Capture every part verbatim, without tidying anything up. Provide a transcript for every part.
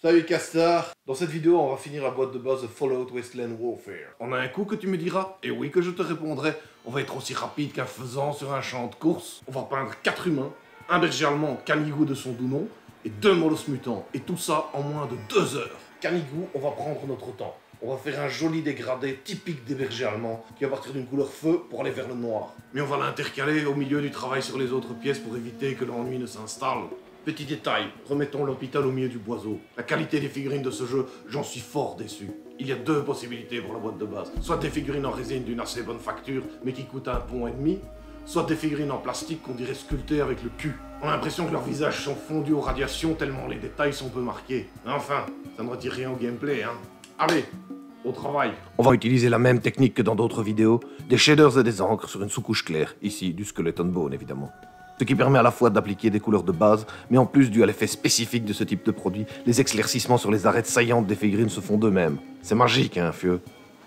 Salut Castar. Dans cette vidéo, on va finir la boîte de base de Fallout Wasteland Warfare. On a un coup que tu me diras, et oui que je te répondrai, on va être aussi rapide qu'un faisan sur un champ de course. On va peindre quatre humains, un berger allemand, Canigou de son doux nom, et deux molosses mutants, et tout ça en moins de deux heures. Canigou, on va prendre notre temps. On va faire un joli dégradé typique des bergers allemands, qui va partir d'une couleur feu pour aller vers le noir. Mais on va l'intercaler au milieu du travail sur les autres pièces pour éviter que l'ennui ne s'installe. Petit détail, remettons l'hôpital au milieu du boiseau. La qualité des figurines de ce jeu, j'en suis fort déçu. Il y a deux possibilités pour la boîte de base. Soit des figurines en résine d'une assez bonne facture, mais qui coûtent un pont et demi, soit des figurines en plastique qu'on dirait sculptées avec le cul. On a l'impression que leurs visages sont fondus aux radiations tellement les détails sont peu marqués. Enfin, ça ne retire rien au gameplay, hein. Allez, au travail. On va utiliser la même technique que dans d'autres vidéos, des shaders et des encres sur une sous-couche claire, ici du skeleton bone évidemment. Ce qui permet à la fois d'appliquer des couleurs de base, mais en plus, dû à l'effet spécifique de ce type de produit, les éclaircissements sur les arêtes saillantes des figurines se font d'eux-mêmes. C'est magique, hein, fieu.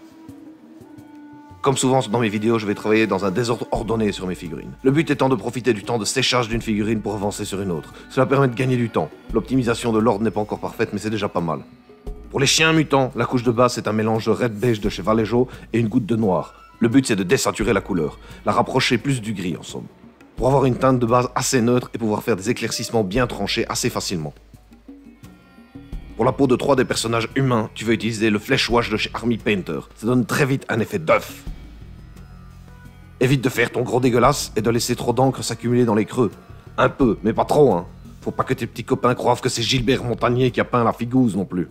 Comme souvent dans mes vidéos, je vais travailler dans un désordre ordonné sur mes figurines. Le but étant de profiter du temps de séchage d'une figurine pour avancer sur une autre. Cela permet de gagner du temps. L'optimisation de l'ordre n'est pas encore parfaite, mais c'est déjà pas mal. Pour les chiens mutants, la couche de base c'est un mélange de red beige de chez Vallejo et une goutte de noir. Le but c'est de désaturer la couleur, la rapprocher plus du gris en somme, pour avoir une teinte de base assez neutre et pouvoir faire des éclaircissements bien tranchés assez facilement. Pour la peau de trois des personnages humains, tu vas utiliser le Flesh Wash de chez Army Painter. Ça donne très vite un effet d'œuf. Évite de faire ton gros dégueulasse et de laisser trop d'encre s'accumuler dans les creux. Un peu, mais pas trop, hein. Faut pas que tes petits copains croient que c'est Gilbert Montagnier qui a peint la figouze non plus.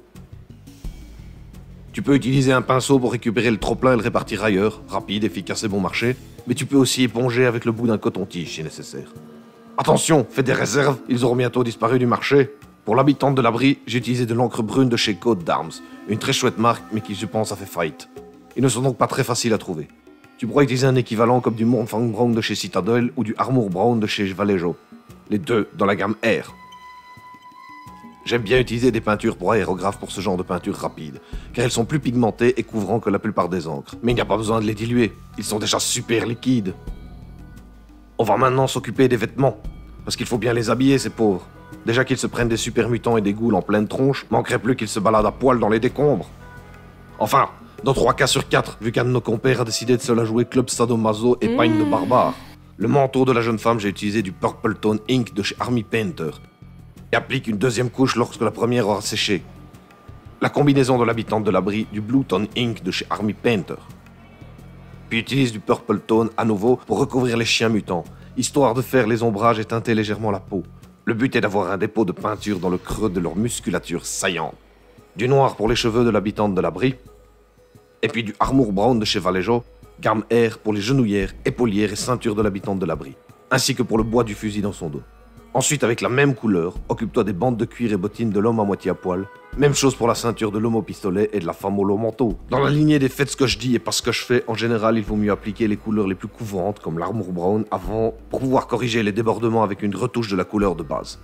Tu peux utiliser un pinceau pour récupérer le trop-plein et le répartir ailleurs, rapide, efficace et bon marché, mais tu peux aussi éponger avec le bout d'un coton-tige si nécessaire. Attention, fais des réserves, ils auront bientôt disparu du marché. Pour l'habitante de l'abri, j'ai utilisé de l'encre brune de chez Coat d'Arms, une très chouette marque mais qui je pense a fait faillite. Ils ne sont donc pas très faciles à trouver. Tu pourras utiliser un équivalent comme du Montfang Brown de chez Citadel ou du Armour Brown de chez Vallejo, les deux dans la gamme R. J'aime bien utiliser des peintures pour aérographe pour ce genre de peinture rapide, car elles sont plus pigmentées et couvrant que la plupart des encres. Mais il n'y a pas besoin de les diluer, ils sont déjà super liquides. On va maintenant s'occuper des vêtements, parce qu'il faut bien les habiller ces pauvres. Déjà qu'ils se prennent des super mutants et des ghouls en pleine tronche, manquerait plus qu'ils se baladent à poil dans les décombres. Enfin, dans trois cas sur quatre, vu qu'un de nos compères a décidé de se la jouer Club Sadomaso et Pagne de Barbare. Le manteau de la jeune femme, j'ai utilisé du Purple Tone Ink de chez Army Painter. Et applique une deuxième couche lorsque la première aura séché. La combinaison de l'habitante de l'abri, du Blue Tone Ink de chez Army Painter. Puis utilise du Purple Tone à nouveau pour recouvrir les chiens mutants, histoire de faire les ombrages et teinter légèrement la peau. Le but est d'avoir un dépôt de peinture dans le creux de leur musculature saillante. Du noir pour les cheveux de l'habitante de l'abri, et puis du Armour Brown de chez Vallejo, gamme R pour les genouillères, épaulières et ceintures de l'habitante de l'abri, ainsi que pour le bois du fusil dans son dos. Ensuite, avec la même couleur, occupe-toi des bandes de cuir et bottines de l'homme à moitié à poil. Même chose pour la ceinture de l'homme au pistolet et de la femme au long manteau. Dans la lignée des faites ce que je dis et pas ce que je fais, en général, il vaut mieux appliquer les couleurs les plus couvantes, comme l'armour brown, avant, pour pouvoir corriger les débordements avec une retouche de la couleur de base.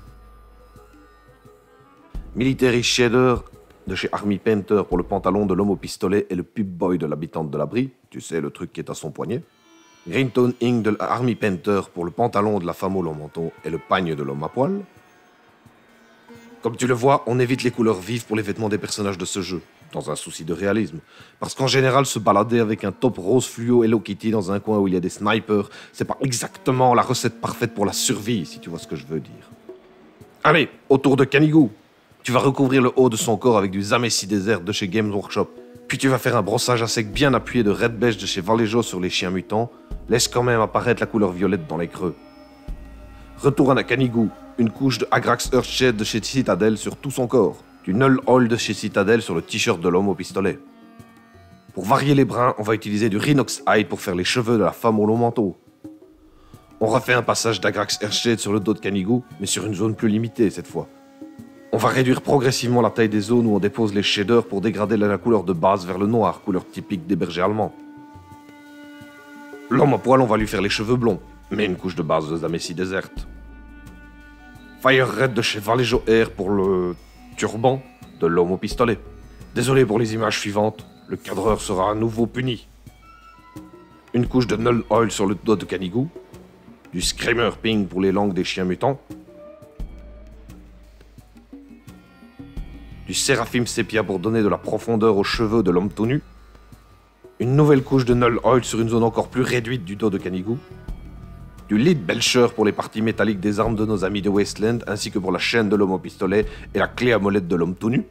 Military Shader de chez Army Painter pour le pantalon de l'homme au pistolet et le pub boy de l'habitante de l'abri, tu sais, le truc qui est à son poignet. Green Tone Ink de Army Painter pour le pantalon de la femme au long manteau et le pagne de l'homme à poil. Comme tu le vois, on évite les couleurs vives pour les vêtements des personnages de ce jeu, dans un souci de réalisme. Parce qu'en général, se balader avec un top rose fluo Hello Kitty dans un coin où il y a des snipers, c'est pas exactement la recette parfaite pour la survie, si tu vois ce que je veux dire. Allez, autour de Canigou. Tu vas recouvrir le haut de son corps avec du Zamessi Desert de chez Games Workshop. Puis tu vas faire un brossage à sec bien appuyé de red beige de chez Vallejo sur les chiens mutants. Laisse quand même apparaître la couleur violette dans les creux. Retourne à Canigou, une couche de Agrax Earthshade de chez Citadel sur tout son corps. Du Null Oil de chez Citadel sur le t-shirt de l'homme au pistolet. Pour varier les brins, on va utiliser du Rhinox Hide pour faire les cheveux de la femme au long manteau. On refait un passage d'Agrax Earthshade sur le dos de Canigou, mais sur une zone plus limitée cette fois. On va réduire progressivement la taille des zones où on dépose les shaders pour dégrader la couleur de base vers le noir, couleur typique des bergers allemands. L'homme à poil, on va lui faire les cheveux blonds, mais une couche de base de Zamessi Desert. Fire Red de chez Vallejo Air pour le turban de l'homme au pistolet. Désolé pour les images suivantes, le cadreur sera à nouveau puni. Une couche de Null Oil sur le dos de Canigou. Du Screamer Pink pour les langues des chiens mutants. du Seraphim Sepia pour donner de la profondeur aux cheveux de l'homme tout nu, une nouvelle couche de Null Oil sur une zone encore plus réduite du dos de Kanigou, du Lead Belcher pour les parties métalliques des armes de nos amis de Wasteland, ainsi que pour la chaîne de l'homme au pistolet et la clé à molette de l'homme tout nu.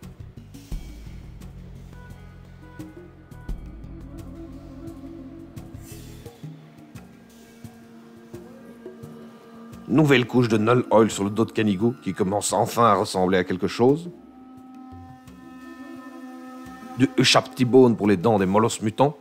Nouvelle couche de Null Oil sur le dos de Kanigou qui commence enfin à ressembler à quelque chose. Du Ushap T-Bone pour les dents des molosses mutants.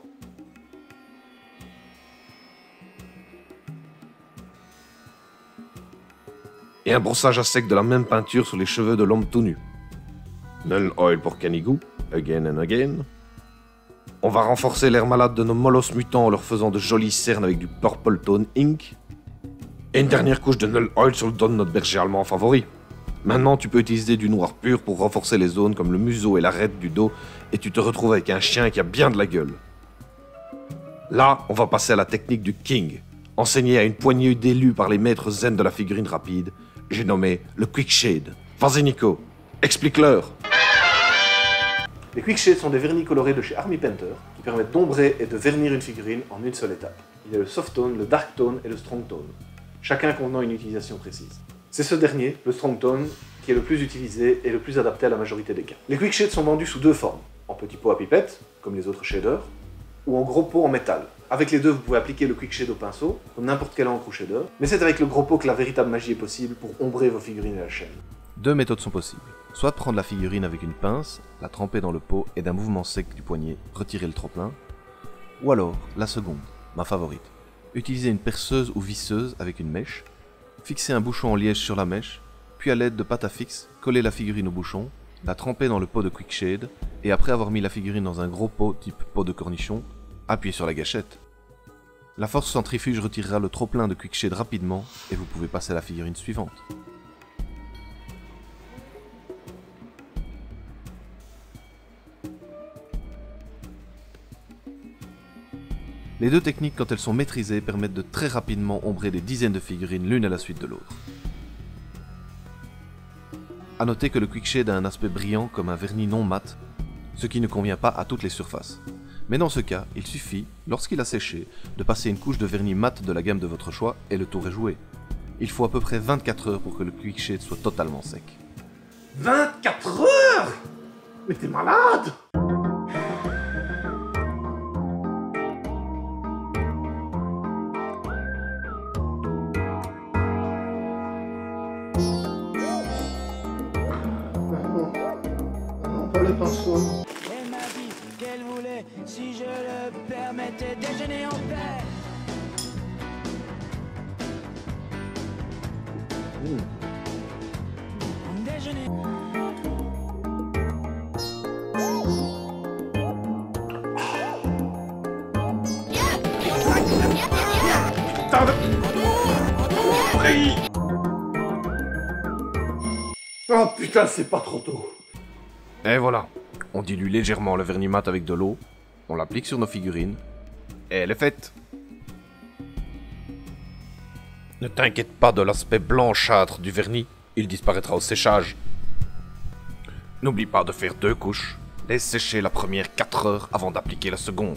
Et un brossage à sec de la même peinture sur les cheveux de l'homme tout nu. Null Oil pour Kanigou, again and again. On va renforcer l'air malade de nos molosses mutants en leur faisant de jolies cernes avec du Purple Tone Ink. Et une dernière couche de Null Oil sur le dos de notre berger allemand favori. Maintenant, tu peux utiliser du noir pur pour renforcer les zones comme le museau et l'arête du dos, et tu te retrouves avec un chien qui a bien de la gueule. Là, on va passer à la technique du King, enseignée à une poignée d'élus par les maîtres zen de la figurine rapide. J'ai nommé le Quick Shade. Vas-y Nico, explique-leur. Les Quick Shades sont des vernis colorés de chez Army Painter qui permettent d'ombrer et de vernir une figurine en une seule étape. Il y a le Soft Tone, le Dark Tone et le Strong Tone, chacun contenant une utilisation précise. C'est ce dernier, le Strong Tone, qui est le plus utilisé et le plus adapté à la majorité des cas. Les Quick Shades sont vendus sous deux formes, en petit pot à pipette, comme les autres shaders, ou en gros pot en métal. Avec les deux, vous pouvez appliquer le Quick Shade au pinceau, comme n'importe quelle encre ou shader, mais c'est avec le gros pot que la véritable magie est possible pour ombrer vos figurines à la chaîne. Deux méthodes sont possibles. Soit prendre la figurine avec une pince, la tremper dans le pot et d'un mouvement sec du poignet, retirer le trop-plein. Ou alors, la seconde, ma favorite. Utiliser une perceuse ou visseuse avec une mèche, fixer un bouchon en liège sur la mèche, puis à l'aide de pâte à fixe, coller la figurine au bouchon, la tremper dans le pot de Quick Shade, et après avoir mis la figurine dans un gros pot type pot de cornichon, appuyer sur la gâchette. La force centrifuge retirera le trop-plein de Quick Shade rapidement, et vous pouvez passer à la figurine suivante. Les deux techniques, quand elles sont maîtrisées, permettent de très rapidement ombrer des dizaines de figurines l'une à la suite de l'autre. A noter que le Quick Shade a un aspect brillant comme un vernis non mat, ce qui ne convient pas à toutes les surfaces. Mais dans ce cas, il suffit, lorsqu'il a séché, de passer une couche de vernis mat de la gamme de votre choix et le tour est joué. Il faut à peu près vingt-quatre heures pour que le Quick Shade soit totalement sec. vingt-quatre heures? Mais t'es malade! Le pinceau. Elle m'a dit qu'elle voulait, si je le permettais, déjeuner en paix. Mmh. Déjeuner. Putain de... Oh putain, c'est pas trop tôt. Et voilà, on dilue légèrement le vernis mat avec de l'eau, on l'applique sur nos figurines, et elle est faite. Ne t'inquiète pas de l'aspect blanchâtre du vernis, il disparaîtra au séchage. N'oublie pas de faire deux couches, laisse sécher la première quatre heures avant d'appliquer la seconde.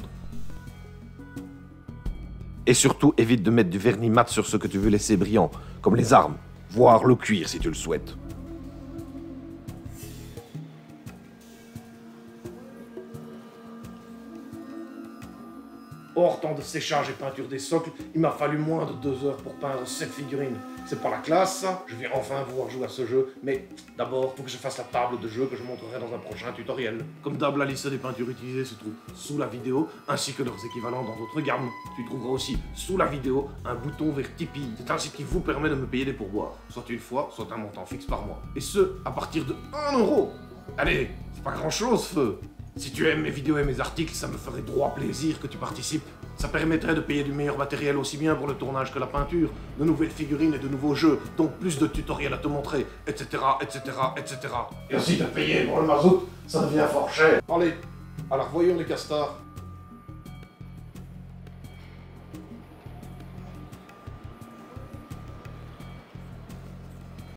Et surtout, évite de mettre du vernis mat sur ce que tu veux laisser brillant, comme les armes, voire le cuir si tu le souhaites. Hors temps de séchage et peinture des socles, il m'a fallu moins de deux heures pour peindre cette figurine. C'est pas la classe, ça. Je vais enfin pouvoir jouer à ce jeu, mais d'abord, faut que je fasse la table de jeu que je montrerai dans un prochain tutoriel. Comme d'hab, la liste des peintures utilisées se trouve sous la vidéo, ainsi que leurs équivalents dans d'autres gammes. Tu trouveras aussi sous la vidéo un bouton vers Tipeee. C'est un site qui vous permet de me payer des pourboires, soit une fois, soit un montant fixe par mois. Et ce, à partir de un euro. Allez, c'est pas grand chose, feu. Si tu aimes mes vidéos et mes articles, ça me ferait droit plaisir que tu participes. Ça permettrait de payer du meilleur matériel aussi bien pour le tournage que la peinture, de nouvelles figurines et de nouveaux jeux, donc plus de tutoriels à te montrer, et cetera, et cetera, et cetera. Et aussi de payer pour le mazout, ça devient fort cher. Allez, alors voyons les castars.